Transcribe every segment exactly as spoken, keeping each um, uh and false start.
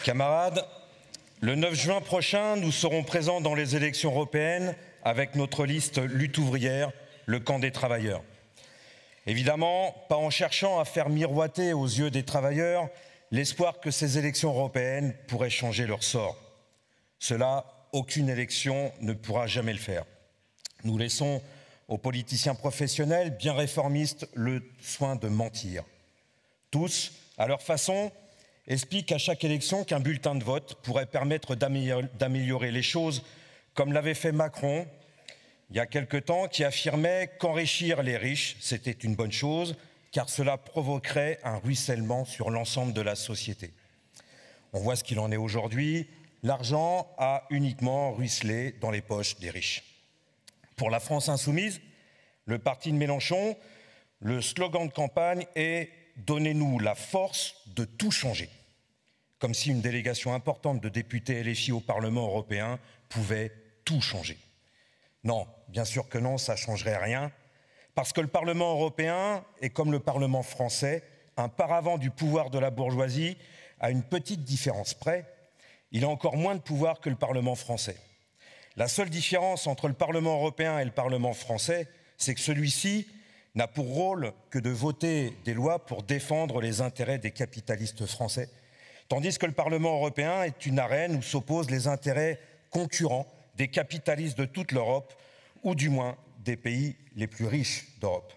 Camarades, le neuf juin prochain, nous serons présents dans les élections européennes avec notre liste Lutte ouvrière, le camp des travailleurs. Évidemment, pas en cherchant à faire miroiter aux yeux des travailleurs l'espoir que ces élections européennes pourraient changer leur sort. Cela, aucune élection ne pourra jamais le faire. Nous laissons aux politiciens professionnels, bien réformistes, le soin de mentir. Tous, à leur façon, expliquent à chaque élection qu'un bulletin de vote pourrait permettre d'améliorer les choses, comme l'avait fait Macron il y a quelque temps, qui affirmait qu'enrichir les riches, c'était une bonne chose, car cela provoquerait un ruissellement sur l'ensemble de la société. On voit ce qu'il en est aujourd'hui. L'argent a uniquement ruisselé dans les poches des riches. Pour la France insoumise, le parti de Mélenchon, le slogan de campagne est « Donnez-nous la force de tout changer », comme si une délégation importante de députés L F I au Parlement européen pouvait tout changer. Non, bien sûr que non, ça ne changerait rien, parce que le Parlement européen est comme le Parlement français, un paravent du pouvoir de la bourgeoisie, à une petite différence près, il a encore moins de pouvoir que le Parlement français. La seule différence entre le Parlement européen et le Parlement français, c'est que celui-ci n'a pour rôle que de voter des lois pour défendre les intérêts des capitalistes français, tandis que le Parlement européen est une arène où s'opposent les intérêts concurrents des capitalistes de toute l'Europe, ou du moins des pays les plus riches d'Europe.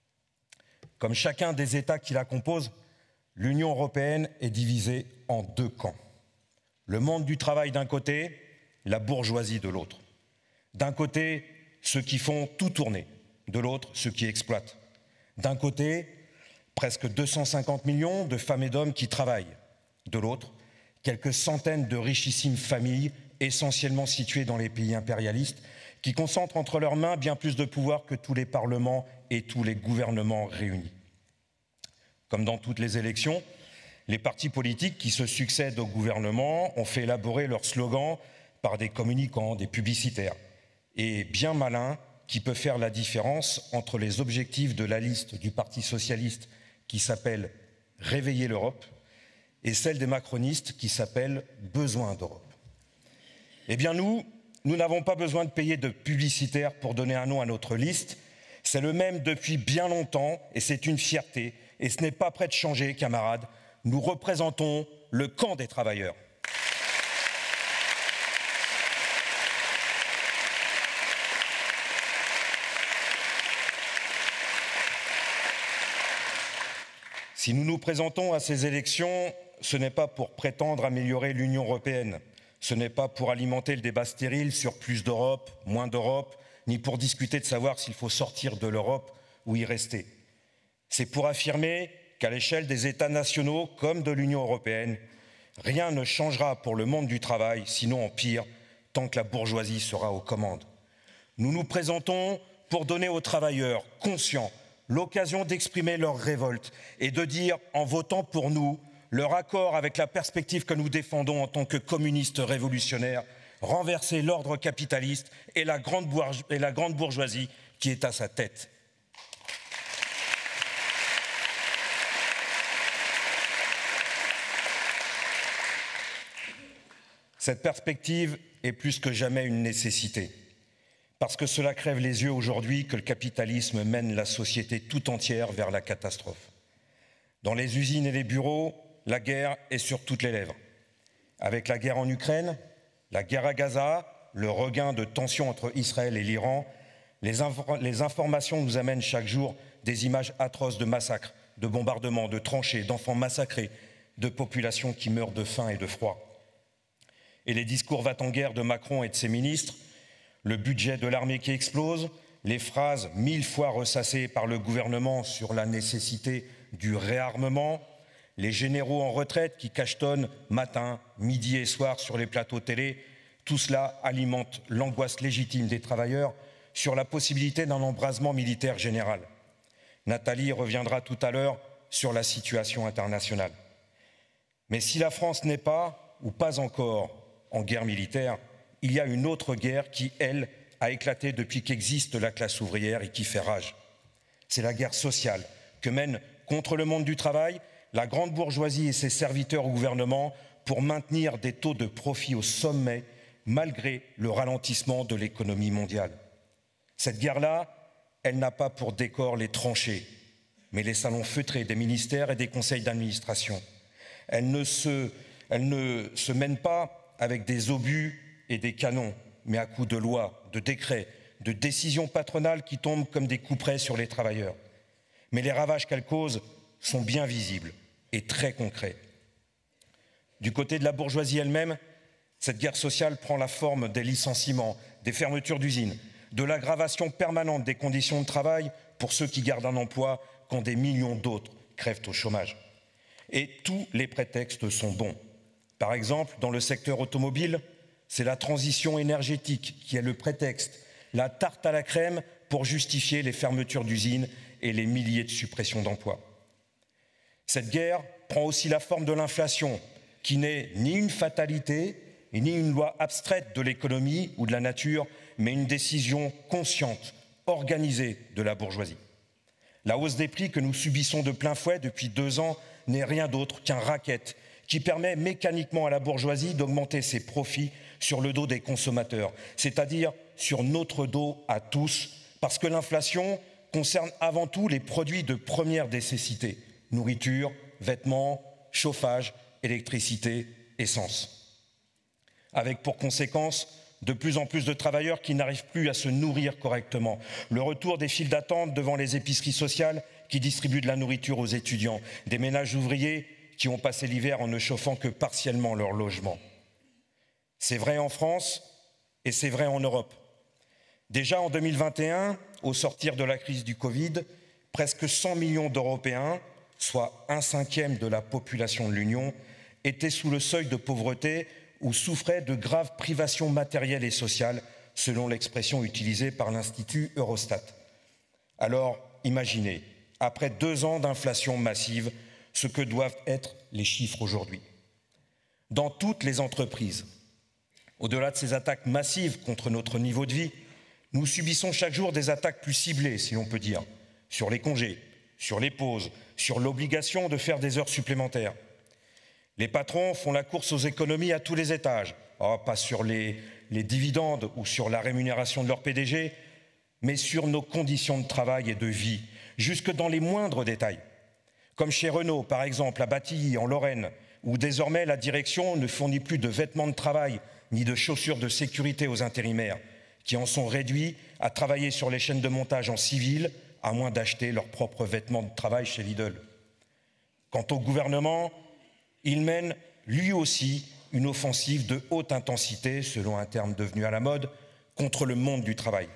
Comme chacun des États qui la composent, l'Union européenne est divisée en deux camps. Le monde du travail d'un côté, la bourgeoisie de l'autre. D'un côté, ceux qui font tout tourner, de l'autre, ceux qui exploitent. D'un côté, presque deux cent cinquante millions de femmes et d'hommes qui travaillent. De l'autre, quelques centaines de richissimes familles, essentiellement situées dans les pays impérialistes, qui concentrent entre leurs mains bien plus de pouvoir que tous les parlements et tous les gouvernements réunis. Comme dans toutes les élections, les partis politiques qui se succèdent au gouvernement ont fait élaborer leurs slogans par des communicants, des publicitaires. Et bien malin qui peut faire la différence entre les objectifs de la liste du Parti socialiste qui s'appelle « Réveiller l'Europe » et celle des macronistes qui s'appelle « Besoin d'Europe ». Eh bien nous, nous n'avons pas besoin de payer de publicitaires pour donner un nom à notre liste. C'est le même depuis bien longtemps et c'est une fierté. Et ce n'est pas prêt de changer, camarades. Nous représentons le camp des travailleurs. Si nous nous présentons à ces élections, ce n'est pas pour prétendre améliorer l'Union européenne. Ce n'est pas pour alimenter le débat stérile sur plus d'Europe, moins d'Europe, ni pour discuter de savoir s'il faut sortir de l'Europe ou y rester. C'est pour affirmer qu'à l'échelle des États nationaux comme de l'Union européenne, rien ne changera pour le monde du travail, sinon en pire, tant que la bourgeoisie sera aux commandes. Nous nous présentons pour donner aux travailleurs conscients l'occasion d'exprimer leur révolte et de dire, en votant pour nous, leur accord avec la perspective que nous défendons en tant que communistes révolutionnaires, renverser l'ordre capitaliste et la grande bourgeoisie, et la grande bourgeoisie qui est à sa tête. Cette perspective est plus que jamais une nécessité, parce que cela crève les yeux aujourd'hui que le capitalisme mène la société tout entière vers la catastrophe. Dans les usines et les bureaux, la guerre est sur toutes les lèvres. Avec la guerre en Ukraine, la guerre à Gaza, le regain de tensions entre Israël et l'Iran, les, inf les informations nous amènent chaque jour des images atroces de massacres, de bombardements, de tranchées, d'enfants massacrés, de populations qui meurent de faim et de froid. Et les discours va-t-en-guerre de Macron et de ses ministres, le budget de l'armée qui explose, les phrases mille fois ressassées par le gouvernement sur la nécessité du réarmement, les généraux en retraite qui cachetonnent matin, midi et soir sur les plateaux télé, tout cela alimente l'angoisse légitime des travailleurs sur la possibilité d'un embrasement militaire général. Nathalie reviendra tout à l'heure sur la situation internationale. Mais si la France n'est pas, ou pas encore, en guerre militaire, il y a une autre guerre qui, elle, a éclaté depuis qu'existe la classe ouvrière et qui fait rage. C'est la guerre sociale que mène contre le monde du travail la grande bourgeoisie et ses serviteurs au gouvernement pour maintenir des taux de profit au sommet malgré le ralentissement de l'économie mondiale. Cette guerre-là, elle n'a pas pour décor les tranchées, mais les salons feutrés des ministères et des conseils d'administration. Elle ne se, elle ne se mène pas avec des obus et des canons, mais à coups de lois, de décrets, de décisions patronales qui tombent comme des couperets sur les travailleurs. Mais les ravages qu'elle cause sont bien visibles et très concrets. Du côté de la bourgeoisie elle-même, cette guerre sociale prend la forme des licenciements, des fermetures d'usines, de l'aggravation permanente des conditions de travail pour ceux qui gardent un emploi quand des millions d'autres crèvent au chômage. Et tous les prétextes sont bons. Par exemple, dans le secteur automobile, c'est la transition énergétique qui est le prétexte, la tarte à la crème pour justifier les fermetures d'usines et les milliers de suppressions d'emplois. Cette guerre prend aussi la forme de l'inflation, qui n'est ni une fatalité et ni une loi abstraite de l'économie ou de la nature, mais une décision consciente, organisée de la bourgeoisie. La hausse des prix que nous subissons de plein fouet depuis deux ans n'est rien d'autre qu'un racket qui permet mécaniquement à la bourgeoisie d'augmenter ses profits sur le dos des consommateurs, c'est-à-dire sur notre dos à tous, parce que l'inflation concerne avant tout les produits de première nécessité, nourriture, vêtements, chauffage, électricité, essence. Avec pour conséquence de plus en plus de travailleurs qui n'arrivent plus à se nourrir correctement, le retour des files d'attente devant les épiceries sociales qui distribuent de la nourriture aux étudiants, des ménages ouvriers qui ont passé l'hiver en ne chauffant que partiellement leur logement. C'est vrai en France et c'est vrai en Europe. Déjà en deux mille vingt et un, au sortir de la crise du Covid, presque cent millions d'Européens, soit un cinquième de la population de l'Union, étaient sous le seuil de pauvreté ou souffraient de graves privations matérielles et sociales, selon l'expression utilisée par l'Institut Eurostat. Alors, imaginez, après deux ans d'inflation massive, ce que doivent être les chiffres aujourd'hui. Dans toutes les entreprises, au-delà de ces attaques massives contre notre niveau de vie, nous subissons chaque jour des attaques plus ciblées, si l'on peut dire, sur les congés, sur les pauses, sur l'obligation de faire des heures supplémentaires. Les patrons font la course aux économies à tous les étages, oh, pas sur les, les dividendes ou sur la rémunération de leur P D G, mais sur nos conditions de travail et de vie, jusque dans les moindres détails. Comme chez Renault, par exemple, à Batilly, en Lorraine, où désormais la direction ne fournit plus de vêtements de travail ni de chaussures de sécurité aux intérimaires, qui en sont réduits à travailler sur les chaînes de montage en civil, à moins d'acheter leurs propres vêtements de travail chez Lidl. Quant au gouvernement, il mène lui aussi une offensive de haute intensité, selon un terme devenu à la mode, contre le monde du travail.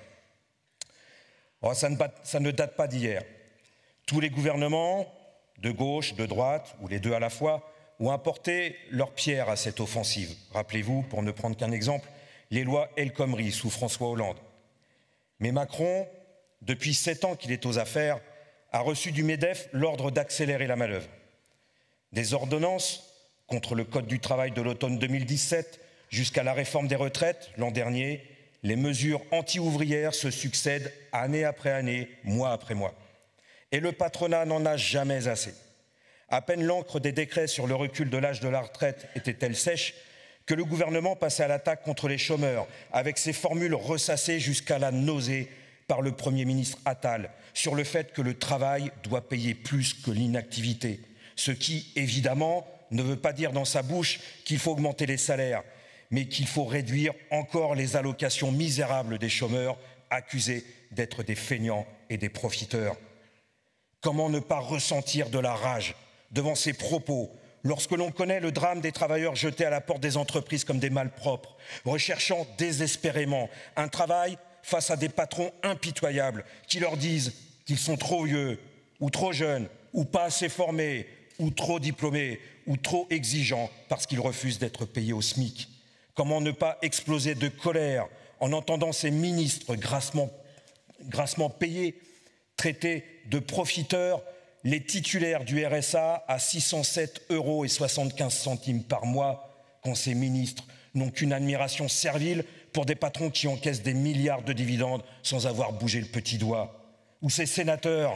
Alors, ça, ne, ça ne date pas d'hier. Tous les gouvernements, de gauche, de droite, ou les deux à la fois, ont apporté leur pierre à cette offensive. Rappelez-vous, pour ne prendre qu'un exemple, les lois El Khomri sous François Hollande. Mais Macron, depuis sept ans qu'il est aux affaires, a reçu du MEDEF l'ordre d'accélérer la manœuvre. Des ordonnances contre le Code du travail de l'automne deux mille dix-sept jusqu'à la réforme des retraites l'an dernier, les mesures anti-ouvrières se succèdent année après année, mois après mois. Et le patronat n'en a jamais assez. À peine l'encre des décrets sur le recul de l'âge de la retraite était-elle sèche que le gouvernement passait à l'attaque contre les chômeurs, avec ses formules ressassées jusqu'à la nausée par le Premier ministre Attal, sur le fait que le travail doit payer plus que l'inactivité, ce qui, évidemment, ne veut pas dire dans sa bouche qu'il faut augmenter les salaires, mais qu'il faut réduire encore les allocations misérables des chômeurs, accusés d'être des feignants et des profiteurs. Comment ne pas ressentir de la rage devant ces propos lorsque l'on connaît le drame des travailleurs jetés à la porte des entreprises comme des malpropres, recherchant désespérément un travail face à des patrons impitoyables qui leur disent qu'ils sont trop vieux ou trop jeunes ou pas assez formés ou trop diplômés ou trop exigeants parce qu'ils refusent d'être payés au SMIC. Comment ne pas exploser de colère en entendant ces ministres grassement, grassement payés traiter de profiteurs les titulaires du R S A à six cent sept euros et soixante-quinze centimes par mois, quand ces ministres n'ont qu'une admiration servile pour des patrons qui encaissent des milliards de dividendes sans avoir bougé le petit doigt. Ou ces sénateurs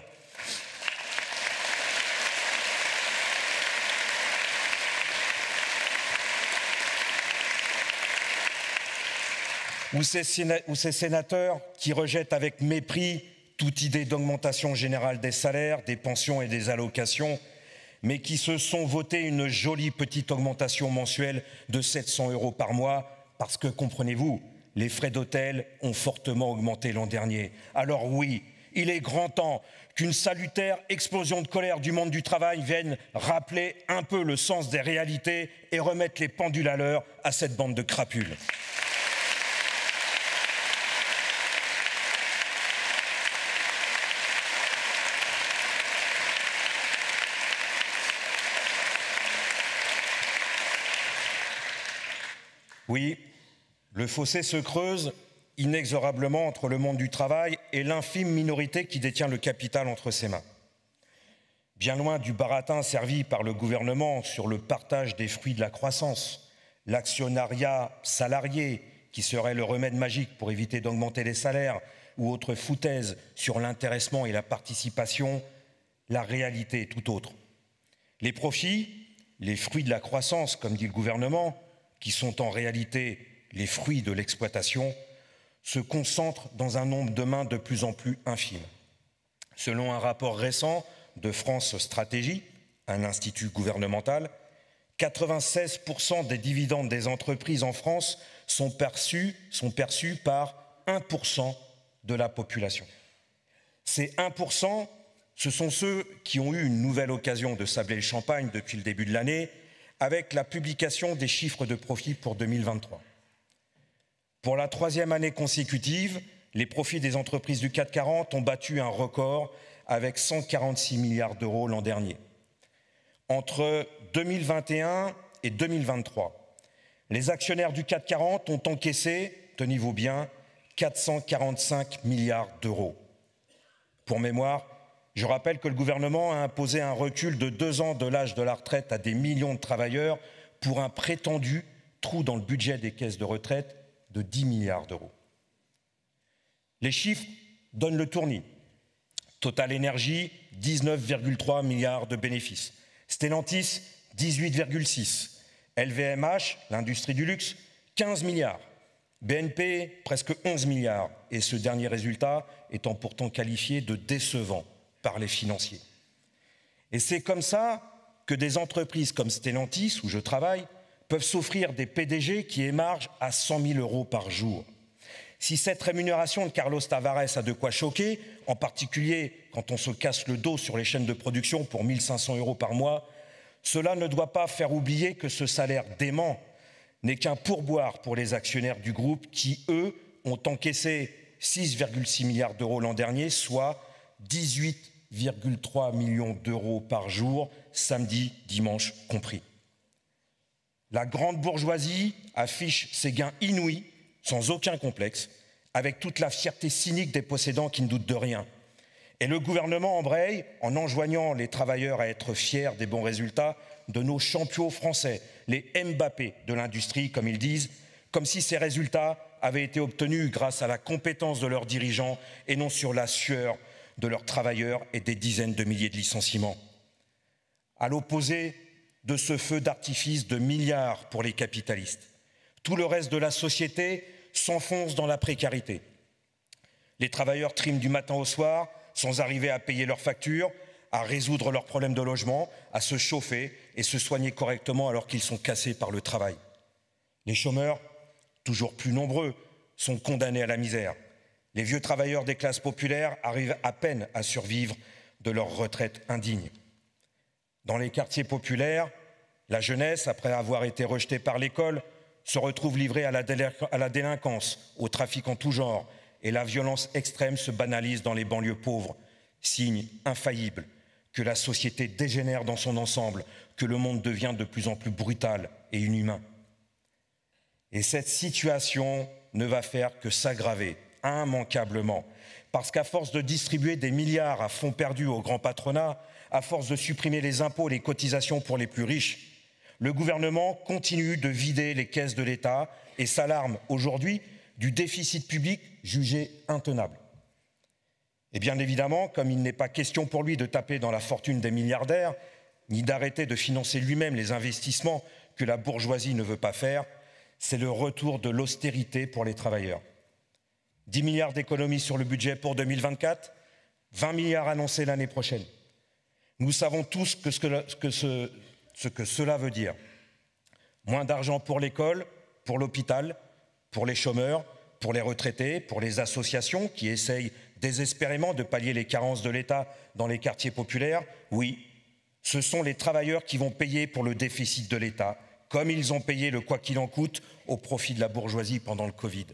ou ces, séna ou ces sénateurs qui rejettent avec mépris toute idée d'augmentation générale des salaires, des pensions et des allocations, mais qui se sont votés une jolie petite augmentation mensuelle de sept cents euros par mois, parce que, comprenez-vous, les frais d'hôtel ont fortement augmenté l'an dernier. Alors oui, il est grand temps qu'une salutaire explosion de colère du monde du travail vienne rappeler un peu le sens des réalités et remettre les pendules à l'heure à cette bande de crapules. Oui, le fossé se creuse inexorablement entre le monde du travail et l'infime minorité qui détient le capital entre ses mains. Bien loin du baratin servi par le gouvernement sur le partage des fruits de la croissance, l'actionnariat salarié qui serait le remède magique pour éviter d'augmenter les salaires ou autre foutaise sur l'intéressement et la participation, la réalité est tout autre. Les profits, les fruits de la croissance, comme dit le gouvernement, qui sont en réalité les fruits de l'exploitation, se concentrent dans un nombre de mains de plus en plus infime. Selon un rapport récent de France Stratégie, un institut gouvernemental, quatre-vingt-seize pour cent des dividendes des entreprises en France sont perçus, sont perçus par un pour cent de la population. Ces un pour cent, ce sont ceux qui ont eu une nouvelle occasion de sabler le champagne depuis le début de l'année avec la publication des chiffres de profit pour deux mille vingt-trois. Pour la troisième année consécutive, les profits des entreprises du CAC quarante ont battu un record avec cent quarante-six milliards d'euros l'an dernier. Entre deux mille vingt et un et deux mille vingt-trois, les actionnaires du CAC quarante ont encaissé, tenez-vous bien, quatre cent quarante-cinq milliards d'euros. Pour mémoire, je rappelle que le gouvernement a imposé un recul de deux ans de l'âge de la retraite à des millions de travailleurs pour un prétendu trou dans le budget des caisses de retraite de dix milliards d'euros. Les chiffres donnent le tournis. Total Énergie, dix-neuf virgule trois milliards de bénéfices. Stellantis, dix-huit virgule six. L V M H, l'industrie du luxe, quinze milliards. B N P, presque onze milliards. Et ce dernier résultat étant pourtant qualifié de décevant par les financiers. Et c'est comme ça que des entreprises comme Stellantis, où je travaille, peuvent s'offrir des P D G qui émargent à cent mille euros par jour. Si cette rémunération de Carlos Tavares a de quoi choquer, en particulier quand on se casse le dos sur les chaînes de production pour mille cinq cents euros par mois, cela ne doit pas faire oublier que ce salaire dément n'est qu'un pourboire pour les actionnaires du groupe qui, eux, ont encaissé six virgule six milliards d'euros l'an dernier, soit dix-huit virgule trois millions d'euros par jour, samedi, dimanche compris. La grande bourgeoisie affiche ses gains inouïs, sans aucun complexe, avec toute la fierté cynique des possédants qui ne doutent de rien. Et le gouvernement embraye en enjoignant les travailleurs à être fiers des bons résultats de nos champions français, les Mbappé de l'industrie, comme ils disent, comme si ces résultats avaient été obtenus grâce à la compétence de leurs dirigeants et non sur la sueur de leurs travailleurs et des dizaines de milliers de licenciements. À l'opposé de ce feu d'artifice de milliards pour les capitalistes, tout le reste de la société s'enfonce dans la précarité. Les travailleurs triment du matin au soir sans arriver à payer leurs factures, à résoudre leurs problèmes de logement, à se chauffer et se soigner correctement alors qu'ils sont cassés par le travail. Les chômeurs, toujours plus nombreux, sont condamnés à la misère. Les vieux travailleurs des classes populaires arrivent à peine à survivre de leur retraite indigne. Dans les quartiers populaires, la jeunesse, après avoir été rejetée par l'école, se retrouve livrée à la, à la délinquance, au trafic en tout genre, et la violence extrême se banalise dans les banlieues pauvres, signe infaillible que la société dégénère dans son ensemble, que le monde devient de plus en plus brutal et inhumain. Et cette situation ne va faire que s'aggraver immanquablement, parce qu'à force de distribuer des milliards à fonds perdus au grand patronat, à force de supprimer les impôts et les cotisations pour les plus riches, le gouvernement continue de vider les caisses de l'État et s'alarme aujourd'hui du déficit public jugé intenable. Et bien évidemment, comme il n'est pas question pour lui de taper dans la fortune des milliardaires, ni d'arrêter de financer lui-même les investissements que la bourgeoisie ne veut pas faire, c'est le retour de l'austérité pour les travailleurs. dix milliards d'économies sur le budget pour deux mille vingt-quatre, vingt milliards annoncés l'année prochaine. Nous savons tous que ce que, que ce, ce que cela veut dire. Moins d'argent pour l'école, pour l'hôpital, pour les chômeurs, pour les retraités, pour les associations qui essayent désespérément de pallier les carences de l'État dans les quartiers populaires. Oui, ce sont les travailleurs qui vont payer pour le déficit de l'État, comme ils ont payé le quoi qu'il en coûte au profit de la bourgeoisie pendant le Covid.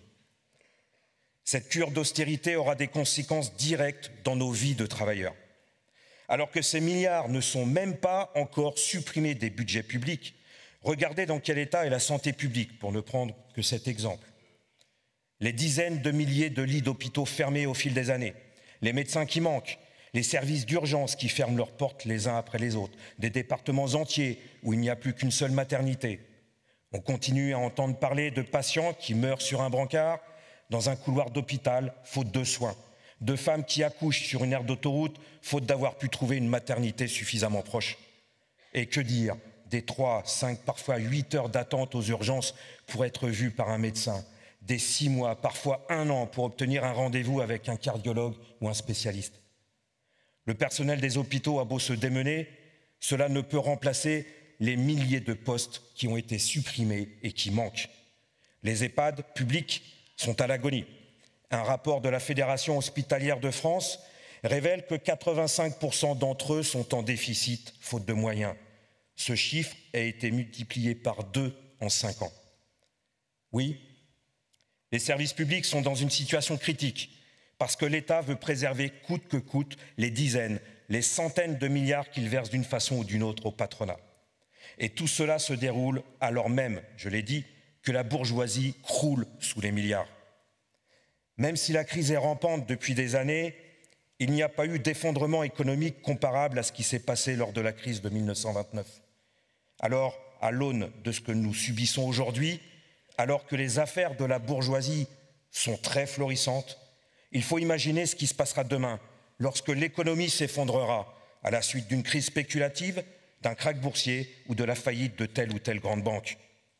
Cette cure d'austérité aura des conséquences directes dans nos vies de travailleurs. Alors que ces milliards ne sont même pas encore supprimés des budgets publics, regardez dans quel état est la santé publique, pour ne prendre que cet exemple. Les dizaines de milliers de lits d'hôpitaux fermés au fil des années, les médecins qui manquent, les services d'urgence qui ferment leurs portes les uns après les autres, des départements entiers où il n'y a plus qu'une seule maternité. On continue à entendre parler de patients qui meurent sur un brancard, dans un couloir d'hôpital, faute de soins, de femmes qui accouchent sur une aire d'autoroute, faute d'avoir pu trouver une maternité suffisamment proche. Et que dire des trois, cinq, parfois huit heures d'attente aux urgences pour être vues par un médecin, des six mois, parfois un an pour obtenir un rendez-vous avec un cardiologue ou un spécialiste. Le personnel des hôpitaux a beau se démener, cela ne peut remplacer les milliers de postes qui ont été supprimés et qui manquent. Les EHPAD publics sont à l'agonie. Un rapport de la Fédération hospitalière de France révèle que quatre-vingt-cinq pour cent d'entre eux sont en déficit, faute de moyens. Ce chiffre a été multiplié par deux en cinq ans. Oui, les services publics sont dans une situation critique parce que l'État veut préserver coûte que coûte les dizaines, les centaines de milliards qu'il verse d'une façon ou d'une autre au patronat. Et tout cela se déroule alors même, je l'ai dit, que la bourgeoisie croule sous les milliards. Même si la crise est rampante depuis des années, il n'y a pas eu d'effondrement économique comparable à ce qui s'est passé lors de la crise de mille neuf cent vingt-neuf. Alors, à l'aune de ce que nous subissons aujourd'hui, alors que les affaires de la bourgeoisie sont très florissantes, il faut imaginer ce qui se passera demain, lorsque l'économie s'effondrera à la suite d'une crise spéculative, d'un krach boursier ou de la faillite de telle ou telle grande banque.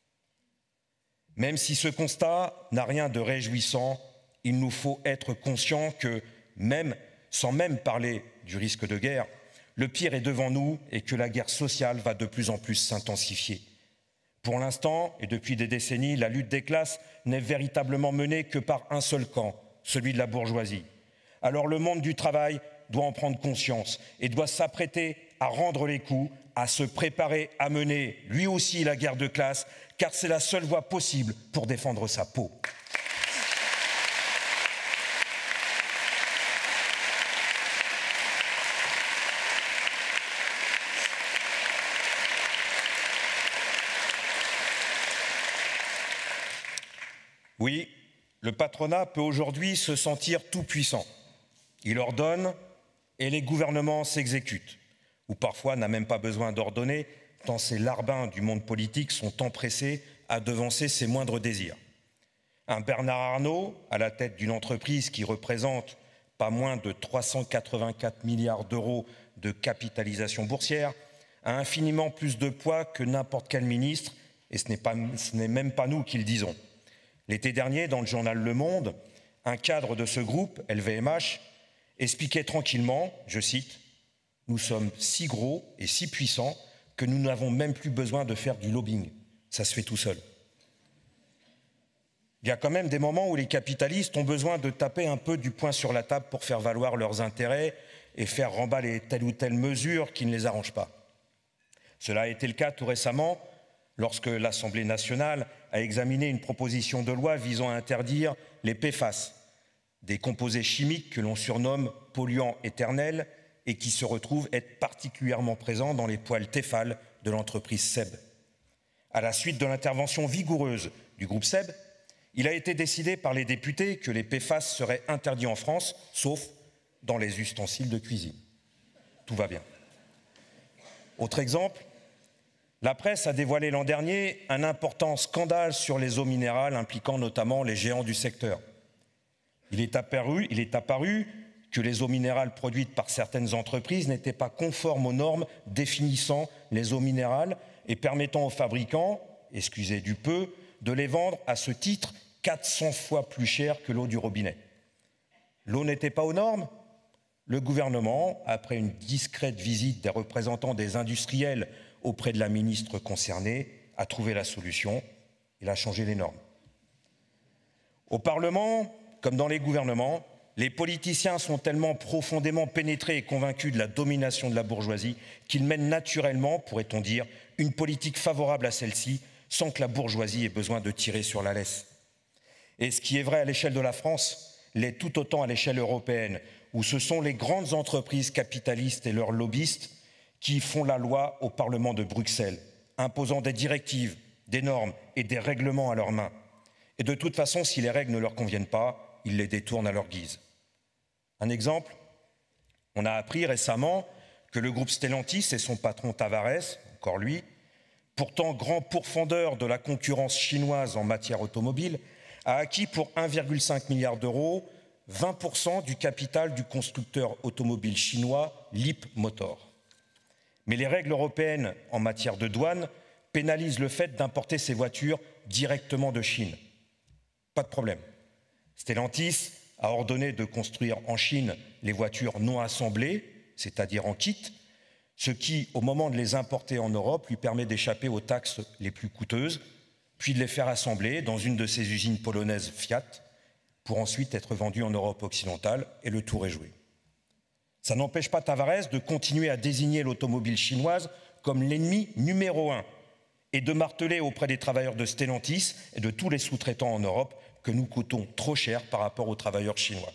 Même si ce constat n'a rien de réjouissant, il nous faut être conscients que, même sans même parler du risque de guerre, le pire est devant nous et que la guerre sociale va de plus en plus s'intensifier. Pour l'instant, et depuis des décennies, la lutte des classes n'est véritablement menée que par un seul camp, celui de la bourgeoisie. Alors le monde du travail doit en prendre conscience et doit s'apprêter à rendre les coups, à se préparer à mener lui aussi la guerre de classe, car c'est la seule voie possible pour défendre sa peau. Oui, le patronat peut aujourd'hui se sentir tout-puissant. Il ordonne et les gouvernements s'exécutent, ou parfois n'a même pas besoin d'ordonner, tant ces larbins du monde politique sont empressés à devancer ses moindres désirs. Un Bernard Arnault, à la tête d'une entreprise qui représente pas moins de trois cent quatre-vingt-quatre milliards d'euros de capitalisation boursière, a infiniment plus de poids que n'importe quel ministre, et ce n'est pas, ce n'est même pas nous qui le disons. L'été dernier, dans le journal Le Monde, un cadre de ce groupe, L V M H, expliquait tranquillement, je cite, « Nous sommes si gros et si puissants que nous n'avons même plus besoin de faire du lobbying. Ça se fait tout seul. » Il y a quand même des moments où les capitalistes ont besoin de taper un peu du poing sur la table pour faire valoir leurs intérêts et faire remballer telle ou telle mesure qui ne les arrange pas. Cela a été le cas tout récemment lorsque l'Assemblée nationale a examiné une proposition de loi visant à interdire les P F A S, des composés chimiques que l'on surnomme polluants éternels et qui se retrouvent être particulièrement présents dans les poêles Tefal de l'entreprise S E B. À la suite de l'intervention vigoureuse du groupe S E B, il a été décidé par les députés que les P F A S seraient interdits en France, sauf dans les ustensiles de cuisine. Tout va bien. Autre exemple, la presse a dévoilé l'an dernier un important scandale sur les eaux minérales impliquant notamment les géants du secteur. Il est apparu, il est apparu que les eaux minérales produites par certaines entreprises n'étaient pas conformes aux normes définissant les eaux minérales et permettant aux fabricants, excusez du peu, de les vendre à ce titre quatre cents fois plus cher que l'eau du robinet. L'eau n'était pas aux normes? Le gouvernement, après une discrète visite des représentants des industriels auprès de la ministre concernée, a trouvé la solution. Il a changé les normes. Au Parlement, comme dans les gouvernements, les politiciens sont tellement profondément pénétrés et convaincus de la domination de la bourgeoisie qu'ils mènent naturellement, pourrait-on dire, une politique favorable à celle-ci sans que la bourgeoisie ait besoin de tirer sur la laisse. Et ce qui est vrai à l'échelle de la France l'est tout autant à l'échelle européenne, où ce sont les grandes entreprises capitalistes et leurs lobbyistes qui font la loi au Parlement de Bruxelles, imposant des directives, des normes et des règlements à leurs mains. Et de toute façon, si les règles ne leur conviennent pas, ils les détournent à leur guise. Un exemple, on a appris récemment que le groupe Stellantis et son patron Tavares, encore lui, pourtant grand pourfendeur de la concurrence chinoise en matière automobile, a acquis pour un virgule cinq milliard d'euros vingt pour cent du capital du constructeur automobile chinois Leapmotor. Mais les règles européennes en matière de douane pénalisent le fait d'importer ces voitures directement de Chine. Pas de problème. Stellantis a ordonné de construire en Chine les voitures non assemblées, c'est-à-dire en kit, ce qui, au moment de les importer en Europe, lui permet d'échapper aux taxes les plus coûteuses, puis de les faire assembler dans une de ses usines polonaises Fiat, pour ensuite être vendues en Europe occidentale, et le tour est joué. Ça n'empêche pas Tavares de continuer à désigner l'automobile chinoise comme l'ennemi numéro un et de marteler auprès des travailleurs de Stellantis et de tous les sous-traitants en Europe que nous coûtons trop cher par rapport aux travailleurs chinois.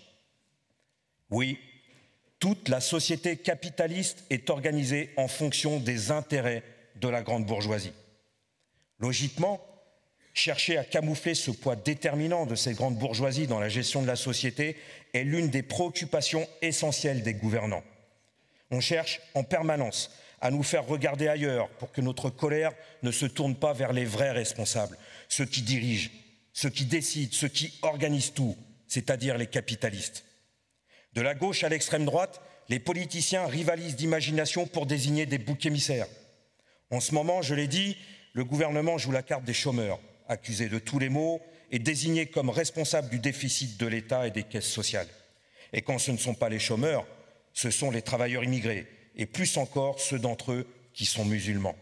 Oui, toute la société capitaliste est organisée en fonction des intérêts de la grande bourgeoisie. Logiquement, chercher à camoufler ce poids déterminant de ces grandes bourgeoisies dans la gestion de la société est l'une des préoccupations essentielles des gouvernants. On cherche en permanence à nous faire regarder ailleurs pour que notre colère ne se tourne pas vers les vrais responsables, ceux qui dirigent, ceux qui décident, ceux qui organisent tout, c'est-à-dire les capitalistes. De la gauche à l'extrême droite, les politiciens rivalisent d'imagination pour désigner des boucs émissaires. En ce moment, je l'ai dit, le gouvernement joue la carte des chômeurs, accusés de tous les maux et désignés comme responsables du déficit de l'État et des caisses sociales. Et quand ce ne sont pas les chômeurs, ce sont les travailleurs immigrés, et plus encore ceux d'entre eux qui sont musulmans.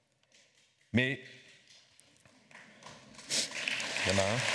Mais il y en a un.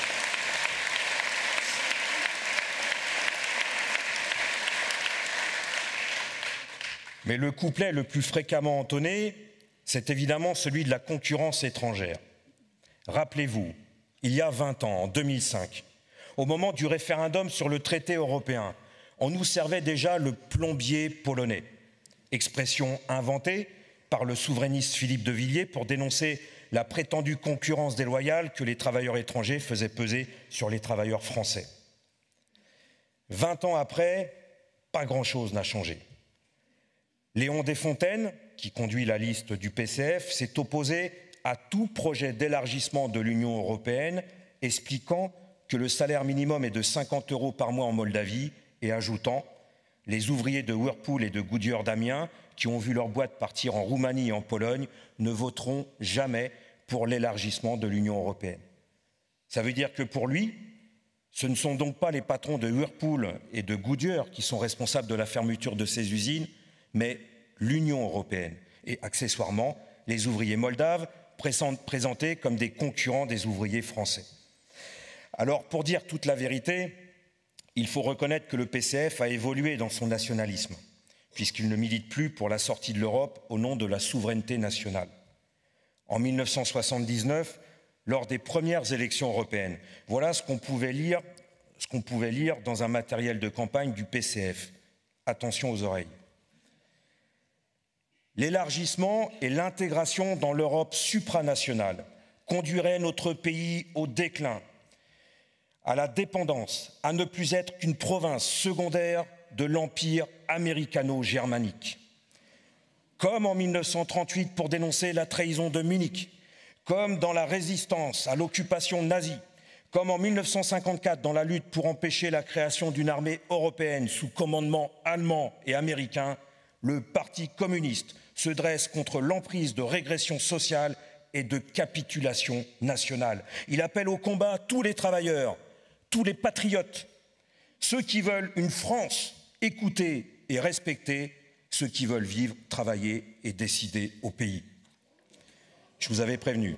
Mais le couplet le plus fréquemment entonné, c'est évidemment celui de la concurrence étrangère. Rappelez-vous, il y a vingt ans, en deux mille cinq, au moment du référendum sur le traité européen, on nous servait déjà le plombier polonais, expression inventée par le souverainiste Philippe de Villiers pour dénoncer la prétendue concurrence déloyale que les travailleurs étrangers faisaient peser sur les travailleurs français. Vingt ans après, pas grand-chose n'a changé. Léon Desfontaines, qui conduit la liste du P C F, s'est opposé à tout projet d'élargissement de l'Union européenne, expliquant que le salaire minimum est de cinquante euros par mois en Moldavie et ajoutant « Les ouvriers de Whirlpool et de Goodyear d'Amiens, qui ont vu leur boîte partir en Roumanie et en Pologne, ne voteront jamais pour l'élargissement de l'Union européenne. » Ça veut dire que pour lui, ce ne sont donc pas les patrons de Whirlpool et de Goodyear qui sont responsables de la fermeture de ces usines, mais l'Union européenne et accessoirement les ouvriers moldaves présentés comme des concurrents des ouvriers français. Alors, pour dire toute la vérité, il faut reconnaître que le P C F a évolué dans son nationalisme, puisqu'il ne milite plus pour la sortie de l'Europe au nom de la souveraineté nationale. En mille neuf cent soixante-dix-neuf, lors des premières élections européennes, voilà ce qu'on pouvait lire, ce qu'on pouvait lire dans un matériel de campagne du P C F. Attention aux oreilles. L'élargissement et l'intégration dans l'Europe supranationale conduiraient notre pays au déclin, à la dépendance, à ne plus être qu'une province secondaire de l'empire américano-germanique. Comme en mille neuf cent trente-huit pour dénoncer la trahison de Munich, comme dans la résistance à l'occupation nazie, comme en mille neuf cent cinquante-quatre dans la lutte pour empêcher la création d'une armée européenne sous commandement allemand et américain, le Parti communiste se dresse contre l'emprise de régression sociale et de capitulation nationale. Il appelle au combat tous les travailleurs, tous les patriotes, ceux qui veulent une France écoutée et respectée, ceux qui veulent vivre, travailler et décider au pays. Je vous avais prévenu.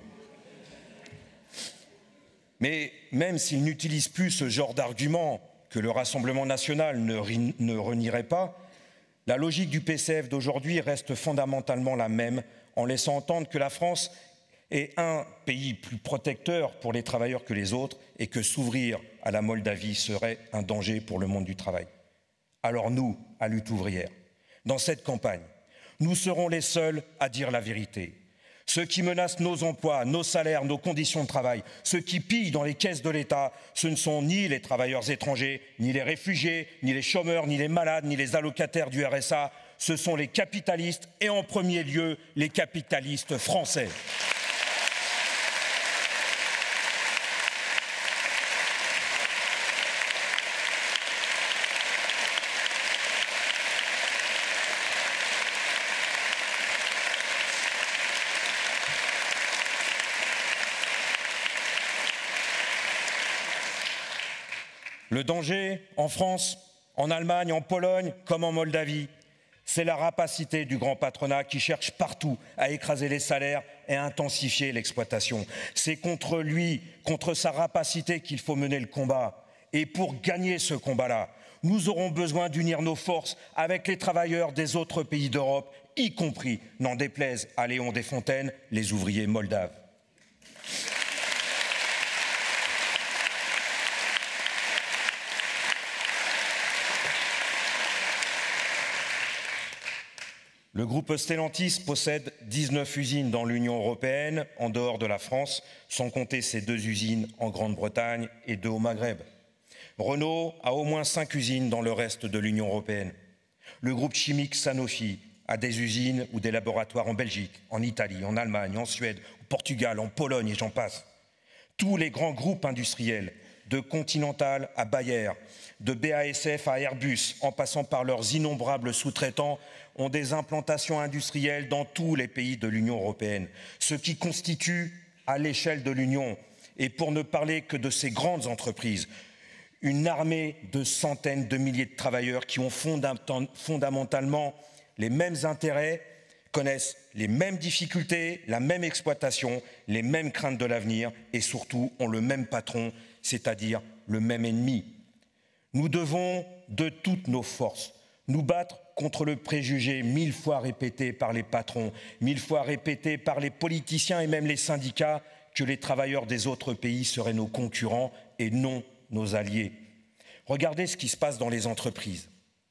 Mais même s'il n'utilise plus ce genre d'argument que le Rassemblement national ne, ne renierait pas, la logique du P C F d'aujourd'hui reste fondamentalement la même, en laissant entendre que la France est un pays plus protecteur pour les travailleurs que les autres et que s'ouvrir à la Moldavie serait un danger pour le monde du travail. Alors nous, à Lutte ouvrière, dans cette campagne, nous serons les seuls à dire la vérité. Ceux qui menacent nos emplois, nos salaires, nos conditions de travail, ceux qui pillent dans les caisses de l'État, ce ne sont ni les travailleurs étrangers, ni les réfugiés, ni les chômeurs, ni les malades, ni les allocataires du R S A. Ce sont les capitalistes et en premier lieu les capitalistes français. Le danger, en France, en Allemagne, en Pologne, comme en Moldavie, c'est la rapacité du grand patronat qui cherche partout à écraser les salaires et à intensifier l'exploitation. C'est contre lui, contre sa rapacité qu'il faut mener le combat. Et pour gagner ce combat-là, nous aurons besoin d'unir nos forces avec les travailleurs des autres pays d'Europe, y compris, n'en déplaise à Léon Desfontaines, les ouvriers moldaves. Le groupe Stellantis possède dix-neuf usines dans l'Union européenne, en dehors de la France, sans compter ses deux usines en Grande-Bretagne et deux au Maghreb. Renault a au moins cinq usines dans le reste de l'Union européenne. Le groupe chimique Sanofi a des usines ou des laboratoires en Belgique, en Italie, en Allemagne, en Suède, au Portugal, en Pologne et j'en passe. Tous les grands groupes industriels, de Continental à Bayer, de B A S F à Airbus, en passant par leurs innombrables sous-traitants, ont des implantations industrielles dans tous les pays de l'Union européenne, ce qui constitue, à l'échelle de l'Union, et pour ne parler que de ces grandes entreprises, une armée de centaines de milliers de travailleurs qui ont fondamentalement les mêmes intérêts, connaissent les mêmes difficultés, la même exploitation, les mêmes craintes de l'avenir et surtout ont le même patron, c'est-à-dire le même ennemi. Nous devons, de toutes nos forces, nous battre contre le préjugé mille fois répété par les patrons, mille fois répété par les politiciens et même les syndicats que les travailleurs des autres pays seraient nos concurrents et non nos alliés. Regardez ce qui se passe dans les entreprises.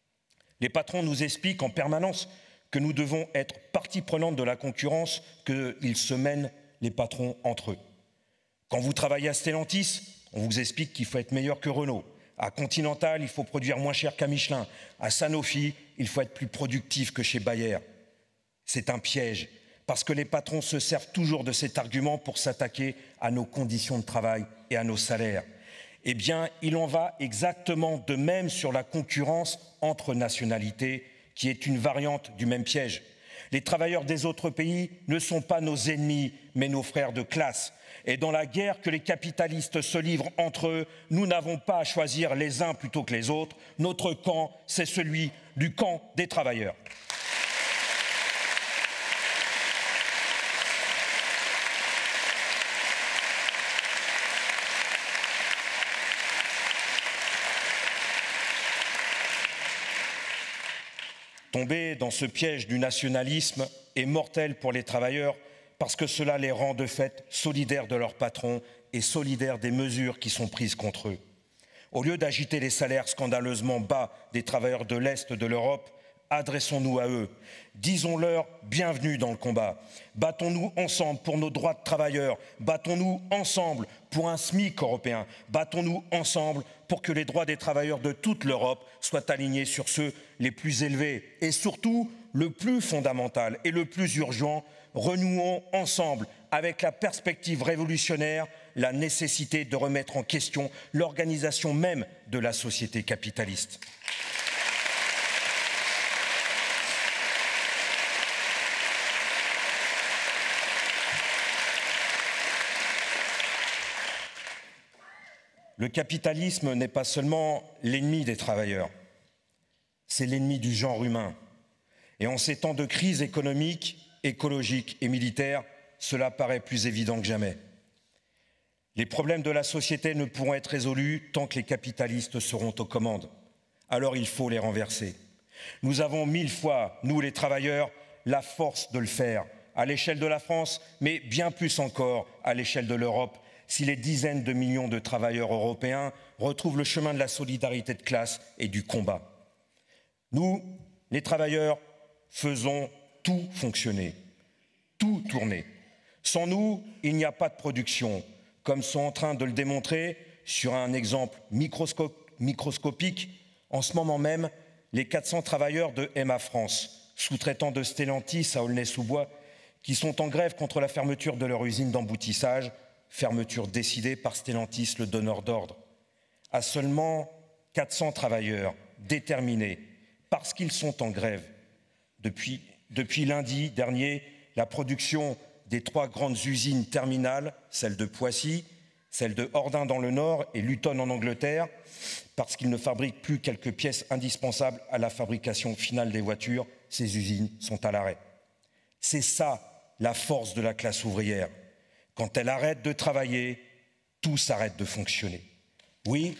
Les patrons nous expliquent en permanence que nous devons être partie prenante de la concurrence, qu'ils se mènent les patrons entre eux. Quand vous travaillez à Stellantis, on vous explique qu'il faut être meilleur que Renault. À Continental, il faut produire moins cher qu'à Michelin. À Sanofi, il faut être plus productif que chez Bayer. C'est un piège, parce que les patrons se servent toujours de cet argument pour s'attaquer à nos conditions de travail et à nos salaires. Eh bien, il en va exactement de même sur la concurrence entre nationalités, qui est une variante du même piège. Les travailleurs des autres pays ne sont pas nos ennemis, mais nos frères de classe. Et dans la guerre que les capitalistes se livrent entre eux, nous n'avons pas à choisir les uns plutôt que les autres. Notre camp, c'est celui du camp des travailleurs. Tomber dans ce piège du nationalisme est mortel pour les travailleurs parce que cela les rend de fait solidaires de leurs patrons et solidaires des mesures qui sont prises contre eux. Au lieu d'agiter les salaires scandaleusement bas des travailleurs de l'Est de l'Europe, adressons-nous à eux. Disons-leur bienvenue dans le combat. Battons-nous ensemble pour nos droits de travailleurs. Battons-nous ensemble pour un SMIC européen. Battons-nous ensemble pour que les droits des travailleurs de toute l'Europe soient alignés sur ceux les plus élevés. Et surtout, le plus fondamental et le plus urgent, renouons ensemble avec la perspective révolutionnaire la nécessité de remettre en question l'organisation même de la société capitaliste. Le capitalisme n'est pas seulement l'ennemi des travailleurs, c'est l'ennemi du genre humain. Et en ces temps de crise économique, écologique et militaire, cela paraît plus évident que jamais. Les problèmes de la société ne pourront être résolus tant que les capitalistes seront aux commandes. Alors il faut les renverser. Nous avons mille fois, nous les travailleurs, la force de le faire, à l'échelle de la France, mais bien plus encore à l'échelle de l'Europe, si les dizaines de millions de travailleurs européens retrouvent le chemin de la solidarité de classe et du combat. Nous, les travailleurs, faisons tout fonctionner, tout tourner. Sans nous, il n'y a pas de production, comme sont en train de le démontrer sur un exemple microscope, microscopique. En ce moment même, les quatre cents travailleurs de Emma France, sous-traitants de Stellantis à Aulnay-sous-Bois, qui sont en grève contre la fermeture de leur usine d'emboutissage, fermeture décidée par Stellantis, le donneur d'ordre. À seulement quatre cents travailleurs déterminés, parce qu'ils sont en grève. Depuis, depuis lundi dernier, la production des trois grandes usines terminales, celle de Poissy, celle de Ordin dans le Nord et Luton en Angleterre, parce qu'ils ne fabriquent plus quelques pièces indispensables à la fabrication finale des voitures, ces usines sont à l'arrêt. C'est ça la force de la classe ouvrière. Quand elle arrête de travailler, tout s'arrête de fonctionner. Oui,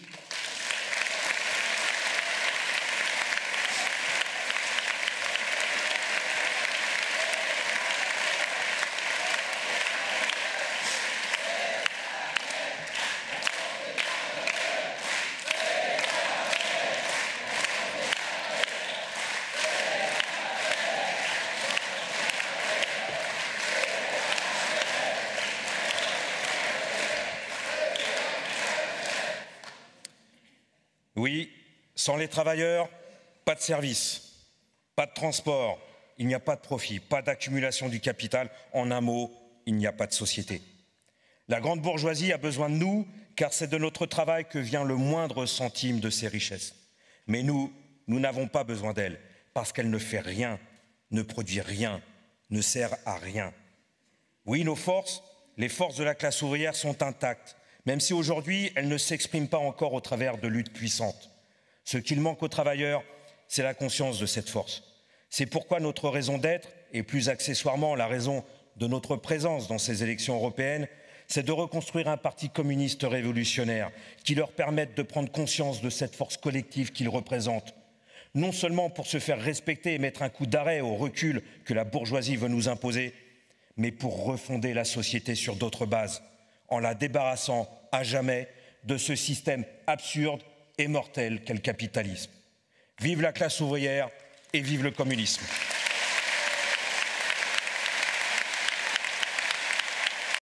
Oui, sans les travailleurs, pas de service, pas de transport, il n'y a pas de profit, pas d'accumulation du capital. En un mot, il n'y a pas de société. La grande bourgeoisie a besoin de nous, car c'est de notre travail que vient le moindre centime de ses richesses. Mais nous, nous n'avons pas besoin d'elle, parce qu'elle ne fait rien, ne produit rien, ne sert à rien. Oui, nos forces, les forces de la classe ouvrière sont intactes, même si aujourd'hui, elles ne s'expriment pas encore au travers de luttes puissantes. Ce qu'il manque aux travailleurs, c'est la conscience de cette force. C'est pourquoi notre raison d'être, et plus accessoirement la raison de notre présence dans ces élections européennes, c'est de reconstruire un parti communiste révolutionnaire qui leur permette de prendre conscience de cette force collective qu'ils représentent, non seulement pour se faire respecter et mettre un coup d'arrêt au recul que la bourgeoisie veut nous imposer, mais pour refonder la société sur d'autres bases, en la débarrassant à jamais de ce système absurde et mortel qu'est le capitalisme. Vive la classe ouvrière et vive le communisme.